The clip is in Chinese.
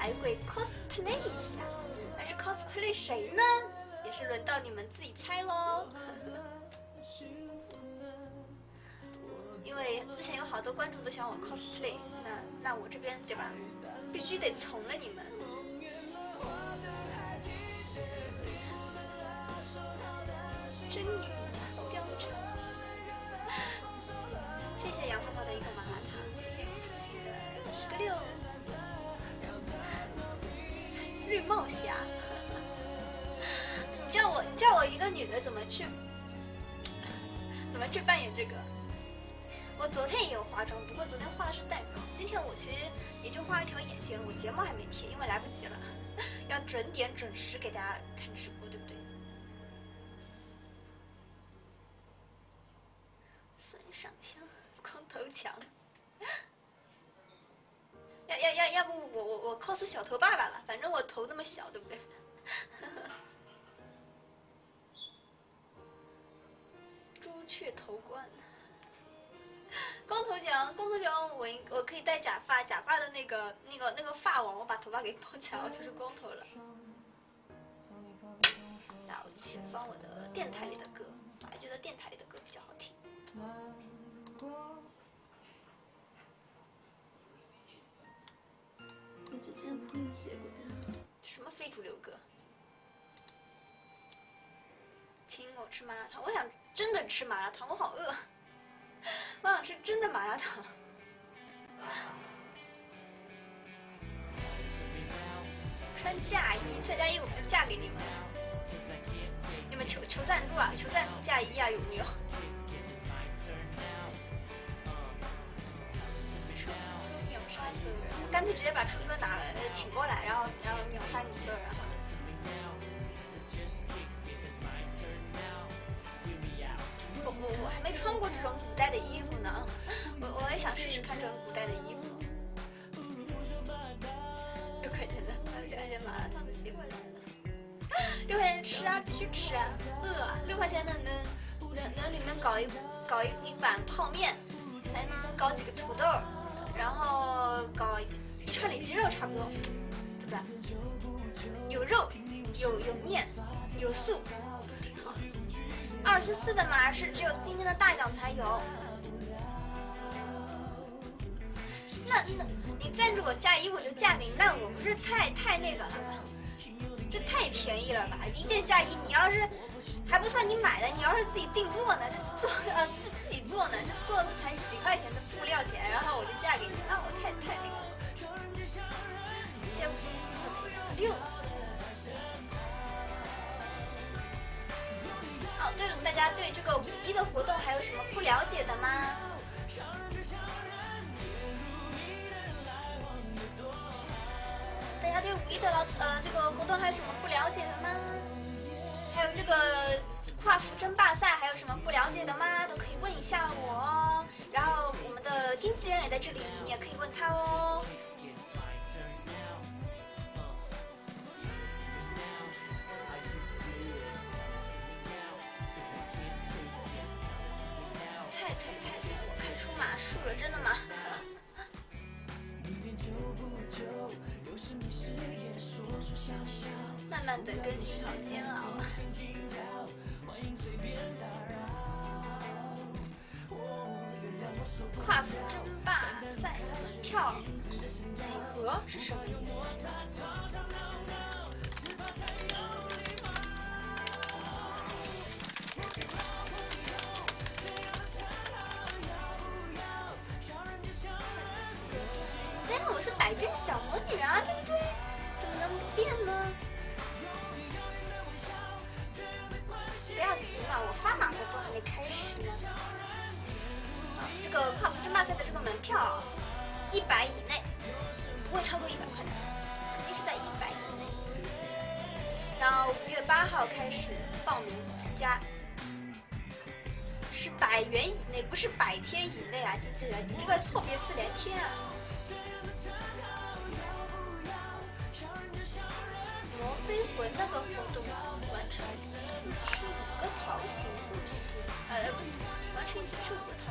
海鬼 cosplay 一下，但是 cosplay 谁呢？也是轮到你们自己猜喽。因为之前有好多观众都想我 cosplay， 那我这边对吧，必须得从了你们。真女貂蝉，谢谢杨泡泡的一个麻辣烫，谢谢公主心的10个6，绿帽侠，你叫我一个女的怎么去扮演这个？我昨天也有化妆，不过昨天化的是淡妆，今天我其实也就画了一条眼线，我睫毛还没贴，因为来不及了，要准点准时给大家看直播，对不对？孙尚香，光头强，要不我 cos 小头爸爸了，反正我头那么小，对不对？朱雀头冠。光头强，我可以戴假发，假发的那个发网，我把头发给包起来，我就是光头了。那我继续放我的电台里的歌，我还觉得电台里的歌比较好听。 我之前朋友写过的。 什么非主流歌？请我吃麻辣烫，我想真的吃麻辣烫，我好饿。我想吃真的麻辣烫。穿嫁衣，我不就嫁给你们了？你们求赞助啊！求赞助嫁衣啊，有没有？秒杀所有人，我干脆直接把春哥请过来，然后秒杀你们所有人好了。我还没穿过这种古代的衣服呢，我也想试试看这种古代的衣服。6块钱的，而且麻辣烫的机会来了。6块钱吃啊，必须吃啊，饿啊！6块钱能里面搞一碗泡面，还能搞几个土豆，然后搞一串里脊肉，差不多，对吧？有肉，有面，有素。24的码是只有今天的大奖才有。那你赞助我嫁衣，我就嫁给你，那我不是太那个了吗？这太便宜了吧！一件嫁衣，你要是还不算你买的，你要是自己定做呢，这自己做呢，这做的才几块钱的布料钱，然后我就嫁给你，那我太那个了。谢谢我的6。哦，对了，大家对这个5·1的活动还有什么不了解的吗？大家对5·1的这个活动还有什么不了解的吗？还有这个跨服争霸赛还有什么不了解的吗？都可以问一下我哦。然后我们的经纪人也在这里，你也可以问他哦。猜，我看出码数了，真的吗？慢慢等更新，好煎熬。跨服争霸赛的门票几何是什么意思？但是我是百变小魔女啊，对不对？怎么能不变呢？不要急嘛，我发码活动还没开始呢。这个跨服争霸赛的这个门票100以内，不会超过100块的，肯定是在100以内。然后5月8号开始报名参加，是100元以内，不是100天以内啊！经纪人，你这个错别字连天啊！魔飞魂那个活动完成1次吃5个桃形不行，不，完成1次吃5个桃